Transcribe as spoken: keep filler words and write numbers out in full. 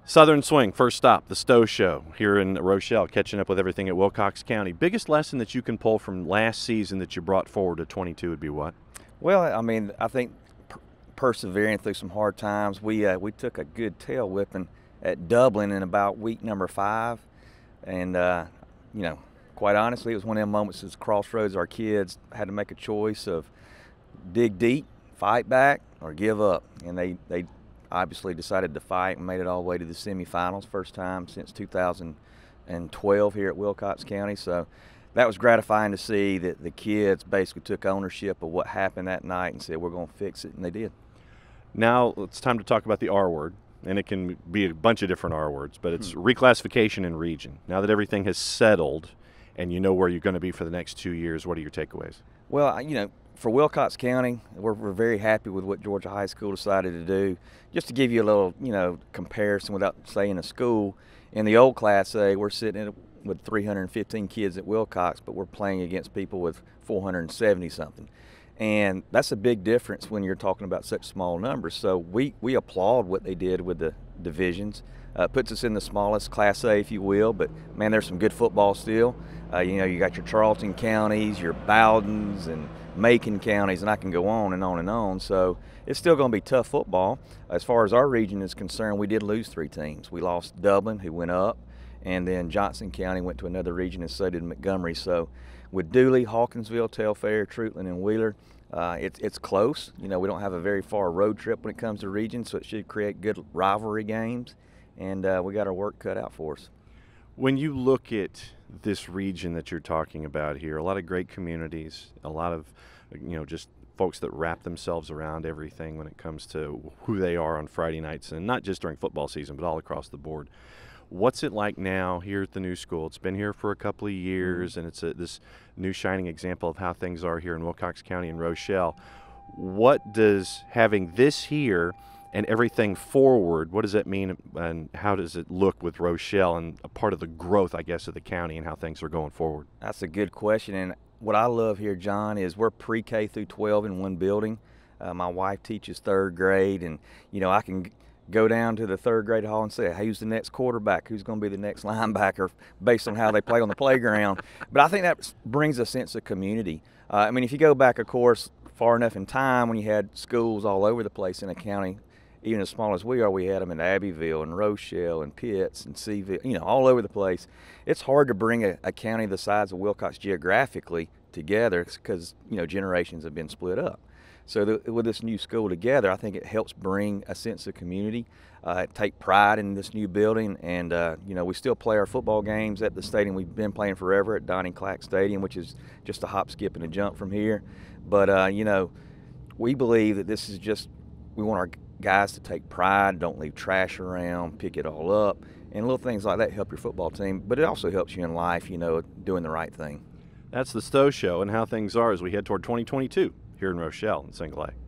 Southern Swing, first stop, the Stowe Show here in Rochelle, catching up with everything at Wilcox County. Biggest lesson that you can pull from last season that you brought forward to twenty-two would be what? Well, I mean, I think per persevering through some hard times. We uh, we took a good tail whipping at Dublin in about week number five, and uh, you know, quite honestly, it was one of them moments as crossroads. Our kids had to make a choice of dig deep, fight back, or give up, and they they. obviously decided to fight and made it all the way to the semifinals, first time since two thousand twelve here at Wilcox County. So that was gratifying to see that the kids basically took ownership of what happened that night and said, we're going to fix it, and they did. Now it's time to talk about the R word, and it can be a bunch of different R words, but it's hmm. reclassification in region. Now that everything has settled and you know where you're going to be for the next two years, what are your takeaways? Well, you know, for Wilcox County, we're, we're very happy with what Georgia High School decided to do. Just to give you a little, you know, comparison without saying a school, in the old Class A, we're sitting with three hundred fifteen kids at Wilcox, but we're playing against people with four hundred seventy something. And that's a big difference when you're talking about such small numbers. So we, we applaud what they did with the divisions. Uh, puts us in the smallest Class A, if you will, but man, there's some good football still. Uh, you know, you got your Charleston counties, your Bowdens and Macon counties, and I can go on and on and on. So it's still going to be tough football. As far as our region is concerned, we did lose three teams. We lost Dublin, who went up, and then Johnson County went to another region, and so did Montgomery. So with Dooley, Hawkinsville, Telfair, Treutlen, and Wheeler, uh, it's, it's close. You know, we don't have a very far road trip when it comes to region, so it should create good rivalry games, and uh, we got our work cut out for us. When you look at this region that you're talking about here, a lot of great communities, a lot of, you know, just folks that wrap themselves around everything when it comes to who they are on Friday nights, and not just during football season, but all across the board. What's it like now here at the new school? It's been here for a couple of years, and it's a, this new shining example of how things are here in Wilcox County and Rochelle. What does having this here and everything forward, what does that mean, and how does it look with Rochelle and a part of the growth, I guess, of the county and how things are going forward? That's a good question, and what I love here, John, is we're pre-K through twelve in one building. Uh, my wife teaches third grade, and you know, I can go down to the third grade hall and say, hey, who's the next quarterback, who's going to be the next linebacker, based on how they play on the playground. But I think that brings a sense of community. Uh, I mean, if you go back, of course, far enough in time when you had schools all over the place in a county, even as small as we are, we had them in Abbeville and Rochelle and Pitts and Seville, you know, all over the place. It's hard to bring a, a county the size of Wilcox geographically together because, you know, generations have been split up. So the, with this new school together, I think it helps bring a sense of community, uh, take pride in this new building, and, uh, you know, we still play our football games at the stadium we've been playing forever at Donnie Clack Stadium, which is just a hop, skip, and a jump from here. But, uh, you know, we believe that this is just, we want our guys to take pride, don't leave trash around, pick it all up, and little things like that help your football team, but it also helps you in life, you know, doing the right thing. That's the Stowe Show and how things are as we head toward twenty twenty-two here in Rochelle and Single A.